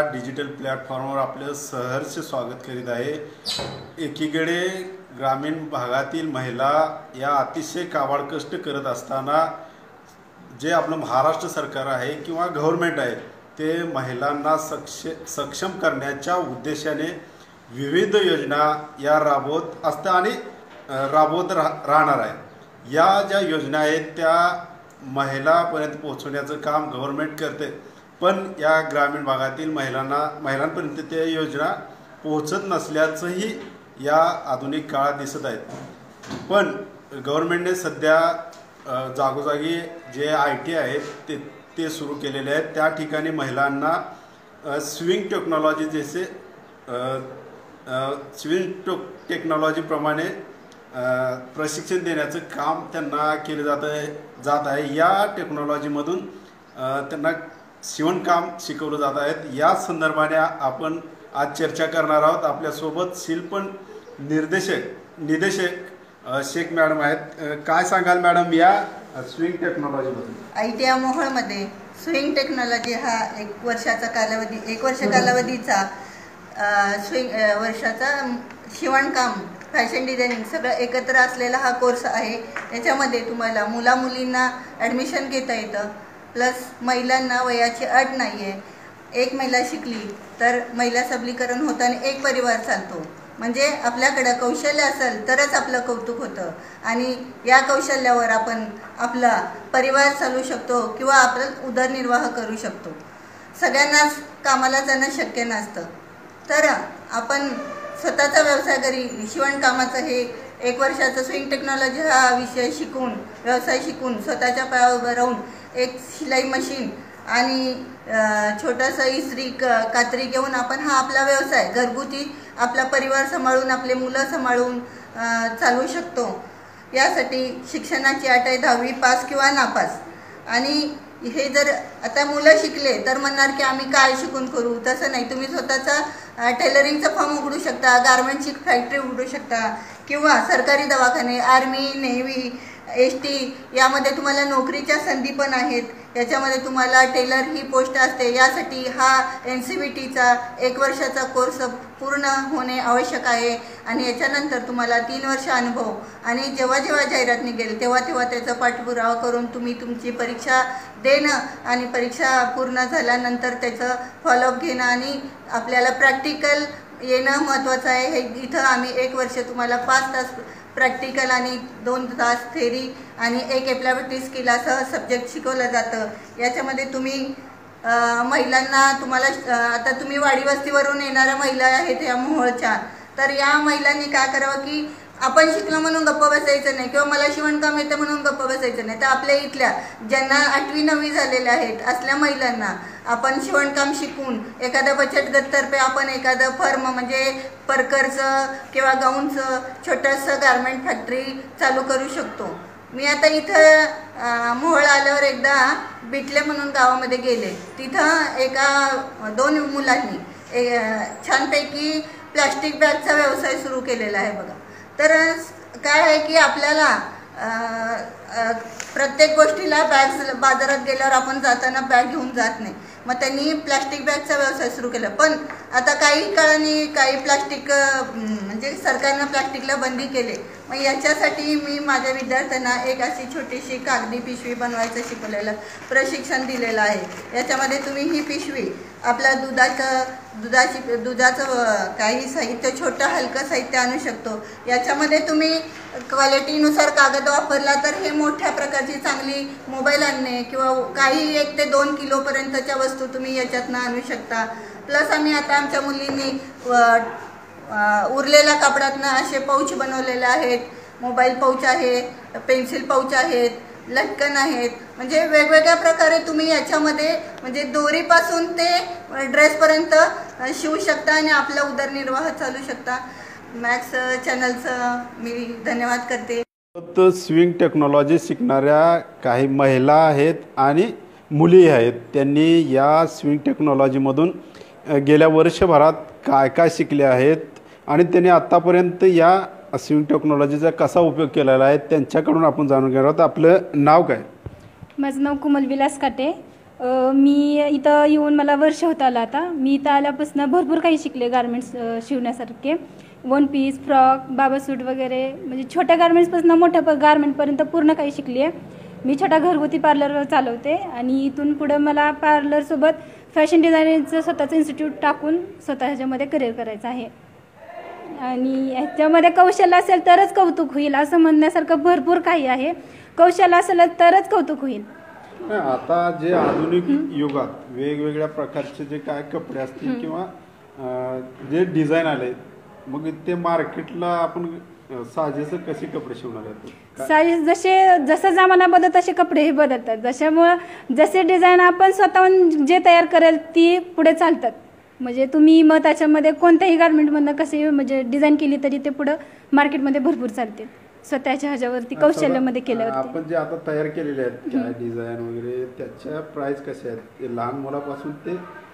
Digital प्लॅटफॉर्मवर आपलं सहर्ष स्वागत करीत आहे। एकीकडे ग्रामीण भागातील महिला या अतिशय काबाड कष्ट करत असताना जे आपलं महाराष्ट्र सरकार आहे किंवा गव्हर्नमेंट आहे ते महिलांना सक्षम करण्याच्या उद्देशाने विविध योजना या राबवत असतात आणि राबवत राहणार आहे। या ज्या योजना आहेत त्या महिलांपर्यंत पोहोचवण्याचं काम गव्हर्नमेंट करते, पण या ग्रामीण भागातील महिलांपर्यंत त्या योजना पोहोचत नसल्याचंही या आधुनिक काळात दिसत आहेत। पण गव्हर्नमेंटने सध्या जागोजागी जे IT आहेत ते सुरू केलेले आहेत। त्या ठिकाणी महिलांना स्विंग टेक्नॉलॉजी जैसे स्विंग टेक्नॉलॉजीप्रमाणे प्रशिक्षण देण्याचं काम त्यांना केलं जात आहे। या टेक्नॉलॉजीमधून त्यांना शिवणकाम शिकवलं जात आहे। या संदर्भाने आपण आज चर्चा करणार आहोत। आपल्यासोबत शिल्प निदेशक शेख मॅडम आहेत। काय सांगाल मॅडम या स्विंग टेक्नॉलॉजीबद्दल? ITIA मोहोळमध्ये स्विंग टेक्नॉलॉजी हा 1 वर्षाचा कालावधी 1 वर्ष कालावधीचा वर्षाचा शिवणकाम फॅशन डिझायनिंग सगळं एकत्र असलेला हा कोर्स आहे। याच्यामध्ये तुम्हाला मुलींना ॲडमिशन घेता येतं, प्लस महिलांना वयाची अट नाही आहे। एक महिला शिकली तर महिला सबलीकरण होतं आणि एक परिवार चालतो। म्हणजे आपल्याकडे कौशल्य असेल तरच आपलं कौतुक होतं आणि या कौशल्यावर आपण आपला परिवार चालवू शकतो किंवा आपला उदरनिर्वाह करू शकतो। सगळ्यांनाच कामाला जाणं शक्य नसतं, तर आपण स्वतःचा व्यवसाय करी शिवणकामाचं हे 1 वर्षाचं स्विंग टेक्नॉलॉजी हा विषय शिकून व्यवसाय शिकून स्वतःच्या पायावर उभं राहून एक शिलाई मशीन आणि छोटासा इस्त्री कात्री घेऊन आपण हा आपला व्यवसाय घरगुती आपला परिवार सांभाळून आपले मुलं सांभाळून चालवू शकतो। यासाठी शिक्षणाची अट आहे 10वी पास किंवा नापास। आणि हे जर आता मुलं शिकले तर म्हणणार की आम्ही काय शिकून करू, तसं नाही। तुम्ही स्वतःचा टेलरिंगचा फॉर्म उघडू शकता, गारमेंटची फॅक्टरी उघडू शकता किंवा सरकारी दवाखाने, आर्मी, नेव्ही, ST यामध्ये तुम्हाला नोकरीच्या संधी पण आहेत। याच्यामध्ये तुम्हाला टेलर ही पोस्ट असते। यासाठी हा NCVTचा 1 वर्षाचा कोर्स पूर्ण होणे आवश्यक आहे आणि याच्यानंतर तुम्हाला 3 वर्ष अनुभव आणि जेव्हा जाहिरात निघेल तेव्हा त्याचा पाठपुरावा करून तुम्ही तुमची परीक्षा देणं आणि परीक्षा पूर्ण झाल्यानंतर त्याचं फॉलोअप घेणं आणि आपल्याला प्रॅक्टिकल येणं महत्त्वाचं आहे। हे इथं आम्ही 1 वर्ष तुम्हाला 5 तास प्रॅक्टिकल आणि 2 तास थेरी आणि 1 ॲप्लिकेबिलिटी स्किल असं सब्जेक्ट शिकवलं जातं। याच्यामध्ये तुम्ही महिलांना आता तुम्ही वाडी वस्तीवरून येणाऱ्या महिला आहेत या मोहोळच्या, तर या महिलांनी काय करावं की आपण शिकलं म्हणून गप्प बसायचं नाही किंवा मला शिवणकाम येतं म्हणून गप्प बसायचं नाही। तर आपल्या इथल्या ज्यांना 8वी 9वी झालेल्या आहेत असल्या महिलांना आपण शिवणकाम शिकून एखाद्या बचत गटतर्फे आपण एखादं फर्म म्हणजे परकरचं किंवा गाऊनचं छोटंसं गारमेंट फॅक्टरी चालू करू शकतो। मी आता इथं मोहोळ आल्यावर एकदा बिटले म्हणून गावामध्ये गेले। तिथं 2 मुलांनी छानपैकी प्लास्टिक बॅगचा व्यवसाय सुरू केलेला आहे बघा। तर काय आहे की आपल्याला प्रत्येक गोष्टीला बाजारात गेल्यावर आपण जाताना बॅग घेऊन जात नाही, मग त्यांनी प्लास्टिक बॅगचा व्यवसाय सुरू केला। पण आता काही काळाने काही प्लास्टिक म्हणजे सरकारनं प्लास्टिकला बंदी केली। मग याच्यासाठी मी माझ्या विद्यार्थ्यांना एक अशी छोटीशी कागदी पिशवी बनवायचं शिकवलेलं प्रशिक्षण दिलेलं आहे। याच्यामध्ये तुम्ही ही पिशवी आपल्या दुधाचं काही साहित्य छोटं हलकं साहित्य आणू शकतो। याच्यामध्ये तुम्ही क्वालिटीनुसार कागद वापरला तर हे मोठ्या प्रकारची चांगली मोबाईल आणणे किंवा काही 1 ते 2 किलोपर्यंतच्या वस्तू तुम्ही याच्यातनं आणू शकता। प्लस आम्ही आता आमच्या मुलींनी उरलेल्या कापडातनं असे पाऊच बनवलेले आहेत। मोबाईल पाऊच आहे, पेन्सिल पाऊच आहेत, लटकन आहेत, म्हणजे वेगवेगळ्या प्रकारे तुम्ही याच्यामध्ये म्हणजे दोरीपासून ते ड्रेसपर्यंत शिवू शकता आणि आपला उदरनिर्वाह चालू शकता। मॅक्स चॅनलचं मी धन्यवाद करते। स्विंग टेक्नॉलॉजी शिकणाऱ्या काही महिला आहेत आणि मुली आहेत। त्यांनी या स्विंग टेक्नॉलॉजीमधून गेल्या वर्षभरात काय शिकले आहेत आणि त्यांनी आतापर्यंत या स्विंग टेक्नॉलॉजीचा कसा उपयोग केलेला आहे त्यांच्याकडून आपण जाणून घेणार आहोत। आपलं नाव काय? माझं नाव कुमल विलास काटे। मी इथं येऊन मला वर्ष होत आलं आता. मी इथं आल्यापासून भरपूर काही शिकले गारमेंट्स शिवण्यासारखे. वन पीस, फ्रॉक, बाबा सूट वगैरे, म्हणजे छोट्या गारमेंट्सपासून मोठ्या गारमेंटपर्यंत पूर्ण काही शिकली आहे. मी छोटा घरगुती पार्लर चालवते आणि इथून पुढं मला पार्लरसोबत फॅशन डिझायनिंगचं स्वतःचं इन्स्टिट्यूट टाकून स्वतः ह्याच्यामध्ये करिअर करायचं आहे. आणि ह्याच्यामध्ये कौशल्य असेल तरच कौतुक होईल असं म्हणण्यासारखं भरपूर काही आहे. कौशल्य असेल तरच कौतुक होईल. आता जे आधुनिक युगात वेगवेगळ्या प्रकारचे जे काय कपडे असतील किंवा जे डिझाईन आले, मग ते मार्केटला आपण साजेसे कसे कपडे शिवणार आहेत? साजेस जसं जमाना बदलत तसे कपडे हे बदलतात. जशामुळं जसे डिझाईन आपण स्वतःहून जे तयार करेल ती पुढे चालतात. म्हणजे तुम्ही मग त्याच्यामध्ये कोणत्याही गारमेंटमधनं कसे म्हणजे डिझाईन केली तरी ते पुढं मार्केटमध्ये भरपूर चालते स्वतःच्या ह्याच्यावरती कौशल्यामध्ये केल्यावरती. आपण जे आता तयार केलेले आहेत काय डिझाईन वगैरे, त्याच्या प्राइस कसे आहेत? ते लहान मुलापासून ते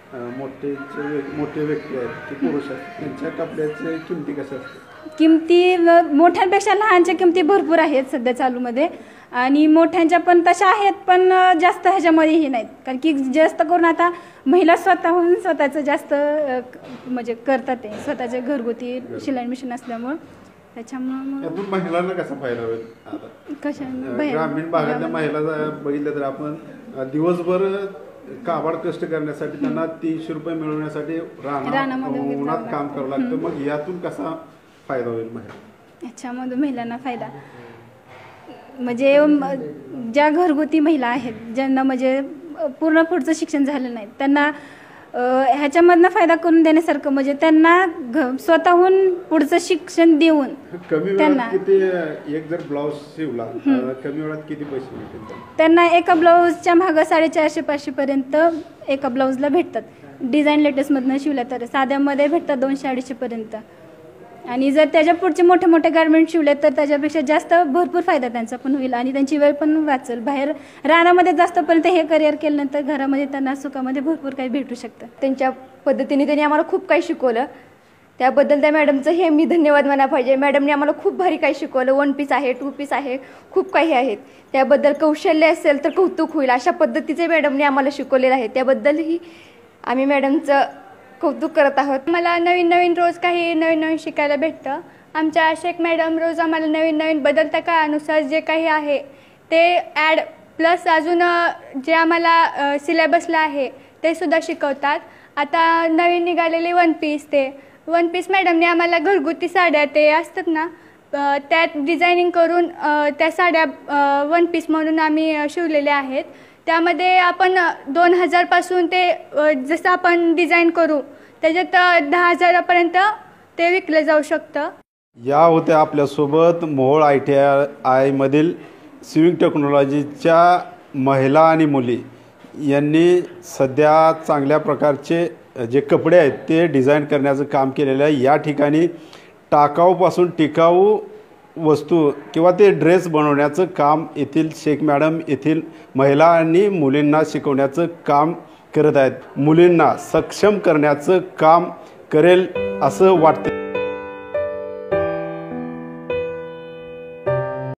मोठे व्यक्ती आहेत की पुरुष आहेत, त्यांच्या कपड्याचे किमती कशा असतात? किमती मोठ्यांपेक्षा लहानच्या किमती भरपूर आहेत सध्या चालूमध्ये, आणि मोठ्यांच्या पण तशा आहेत, पण जास्त ह्याच्यामध्येही नाहीत. कारण की जास्त करून आता महिला स्वतःहून स्वतःचं जास्त म्हणजे करतात, ते स्वतःचे घरगुती शिलाई मशीन असल्यामुळं. त्याच्यामुळं महिलांना कसा फायदा होईल? कशा ग्रामीण भागातल्या महिला बघितलं तर आपण दिवसभर काबाड कष्ट करण्यासाठी त्यांना 300 रुपये मिळवण्यासाठी उन्हात काम करावं लागतं. मग यातून कसा फायदा होईल महिला? याच्यामधून महिलांना फायदा म्हणजे ज्या घरगुती महिला आहेत, ज्यांना म्हणजे पूर्ण पुढचं शिक्षण झालं नाही, त्यांना ह्याच्यामधनं फायदा करून देण्यासारखं, म्हणजे त्यांना स्वतःहून पुढचं शिक्षण देऊन कमी वेळात किती एक जर ब्लाऊज शिवला कमी वेळात किती पैसे मिळतील त्यांना? एका ब्लाऊजच्या मागं 450-500 पर्यंत एका ब्लाऊजला भेटतात. डिझाईन लेटेस्टमधनं शिवला तर साध्यामध्ये भेटतात 200-250 पर्यंत. आणि जर त्याच्या पुढचे मोठे मोठे गारमेंट शिवले तर त्याच्यापेक्षा जास्त भरपूर फायदा त्यांचा पण होईल आणि त्यांची वेळ पण वाचेल. बाहेर रानामध्ये जास्तपर्यंत हे करिअर केल्यानंतर घरामध्ये त्यांना सुखामध्ये भरपूर काही भेटू शकतं. त्यांच्या पद्धतीने त्यांनी आम्हाला खूप काही शिकवलं, त्याबद्दल त्या मॅडमचं हे मी धन्यवाद मानायला पाहिजे. मॅडमने आम्हाला खूप भारी काही शिकवलं. 1 पीस आहे, 2 पीस आहे, खूप काही आहेत. त्याबद्दल कौशल्य असेल तर कौतुक होईल अशा पद्धतीचे मॅडमने आम्हाला शिकवलेलं आहे. त्याबद्दलही आम्ही मॅडमचं कौतुक करत आहोत. मला नवीन नवीन रोज काही नवीन नवीन शिकायला भेटतं. आमच्या शेख मॅडम रोज आम्हाला नवीन नवीन बदलत्या काळानुसार जे काही आहे ते ॲड प्लस अजून जे आम्हाला सिलेबसला आहे ते सुद्धा शिकवतात. आता नवीन निघालेले 1 पीस, ते 1 पीस मॅडमने आम्हाला घरगुती साड्या ते असतात ना, त्यात डिझायनिंग करून त्या साड्या 1 पीस म्हणून आम्ही शिवलेल्या आहेत. त्यामध्ये आपण 2000पासून ते जसं आपण डिझाईन करू त्याच्यात 10,000पर्यंत ते विकलं जाऊ शकतं. या होत्या आपल्यासोबत मोहोळ ITI मधील स्विंग टेक्नॉलॉजीच्या महिला आणि मुली. यांनी सध्या चांगल्या प्रकारचे जे कपडे आहेत ते डिझाईन करण्याचं काम केलेलं आहे. या ठिकाणी टाकाऊपासून टिकाऊ वस्तू किंवा ते ड्रेस बनवण्याचं काम येथील शेख मॅडम येथील महिला आणि मुलींना शिकवण्याचं काम करत आहेत. मुलींना सक्षम करण्याचं काम करेल असं वाटतं.